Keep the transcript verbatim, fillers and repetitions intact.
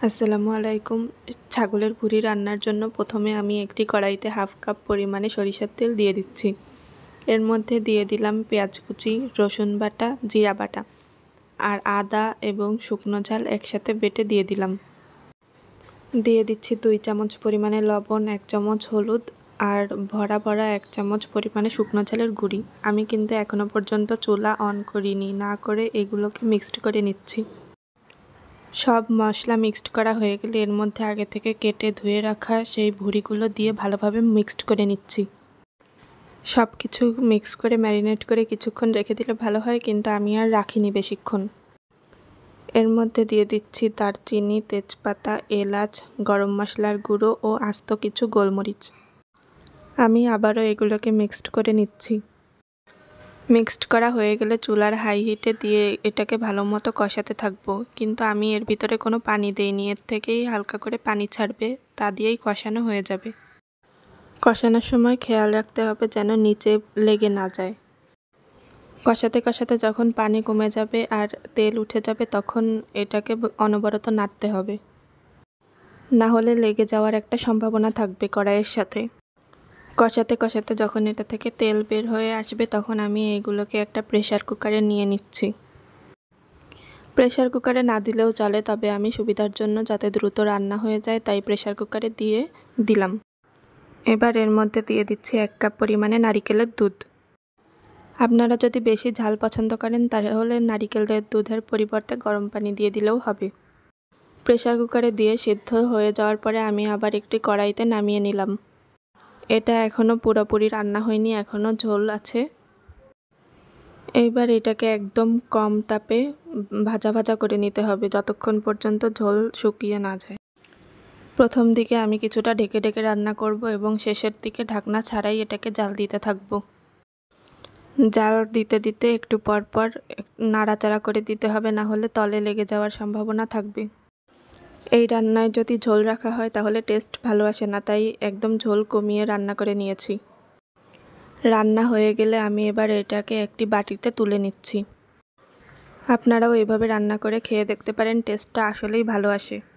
আসসালামু আলাইকুম। ছাগলের ভুঁড়ি রান্নার জন্য প্রথমে আমি একটি কড়াইতে হাফ কাপ পরিমাণে সরিষার তেল দিয়ে দিচ্ছি। এর মধ্যে দিয়ে দিলাম পেঁয়াজ কুচি, রসুন বাটা, জিরা বাটা আর আদা এবং শুকনো ঝাল একসাথে বেটে দিয়ে দিলাম। দিয়ে দিচ্ছি দুই চামচ পরিমাণে লবণ, এক চামচ হলুদ আর ভরা ভরা এক চামচ পরিমাণে শুকনো ঝালের গুঁড়ি। আমি কিন্তু এখনও পর্যন্ত চুলা অন করিনি, না করে এগুলোকে মিক্সড করে নিচ্ছি। সব মশলা মিক্সড করা হয়ে গেলে এর মধ্যে আগে থেকে কেটে ধুয়ে রাখা সেই ভুঁড়িগুলো দিয়ে ভালোভাবে মিক্সড করে নিচ্ছি। সব কিছু মিক্স করে ম্যারিনেট করে কিছুক্ষণ রেখে দিলে ভালো হয়, কিন্তু আমি আর রাখিনি বেশিক্ষণ। এর মধ্যে দিয়ে দিচ্ছি দারচিনি, তেজপাতা, এলাচ, গরম মশলার গুঁড়ো ও আস্ত কিছু গোলমরিচ। আমি আবারও এগুলোকে মিক্সড করে নিচ্ছি। মিক্সড করা হয়ে গেলে চুলার হাই হিটে দিয়ে এটাকে ভালো মতো কষাতে থাকবো, কিন্তু আমি এর ভিতরে কোনো পানি দেইনি, এর থেকেই হালকা করে পানি ছাড়বে, তা দিয়েই কষানো হয়ে যাবে। কষানোর সময় খেয়াল রাখতে হবে যেন নিচে লেগে না যায়। কষাতে কষাতে যখন পানি কমে যাবে আর তেল উঠে যাবে তখন এটাকে অনবরত নাড়তে হবে, না হলে লেগে যাওয়ার একটা সম্ভাবনা থাকবে কড়াইয়ের সাথে। কষাতে কষাতে যখন এটা থেকে তেল বের হয়ে আসবে তখন আমি এগুলোকে একটা প্রেসার কুকারে নিয়ে নিচ্ছি। প্রেসার কুকারে না দিলেও চলে, তবে আমি সুবিধার জন্য যাতে দ্রুত রান্না হয়ে যায় তাই প্রেসার কুকারে দিয়ে দিলাম। এবার এর মধ্যে দিয়ে দিচ্ছি এক কাপ পরিমাণে নারিকেলের দুধ। আপনারা যদি বেশি ঝাল পছন্দ করেন তাহলে নারিকেলের দুধের পরিবর্তে গরম পানি দিয়ে দিলেও হবে। প্রেসার কুকারে দিয়ে সিদ্ধ হয়ে যাওয়ার পরে আমি আবার একটি কড়াইতে নামিয়ে নিলাম। এটা এখনও পুরোপুরি রান্না হয়নি, এখনও ঝোল আছে। এইবার এটাকে একদম কম তাপে ভাজা ভাজা করে নিতে হবে যতক্ষণ পর্যন্ত ঝোল শুকিয়ে না যায়। প্রথম দিকে আমি কিছুটা ঢেকে ঢেকে রান্না করব এবং শেষের দিকে ঢাকনা ছাড়াই এটাকে জাল দিতে থাকব। জাল দিতে দিতে একটু পর পর নাড়াচাড়া করে দিতে হবে, না হলে তলে লেগে যাওয়ার সম্ভাবনা থাকবে। এই রান্নায় যদি ঝোল রাখা হয় তাহলে টেস্ট ভালো আসে না, তাই একদম ঝোল কমিয়ে রান্না করে নিয়েছি। রান্না হয়ে গেলে আমি এবার এটাকে একটি বাটিতে তুলে নিচ্ছি। আপনারাও এভাবে রান্না করে খেয়ে দেখতে পারেন, টেস্টটা আসলেই ভালো আসে।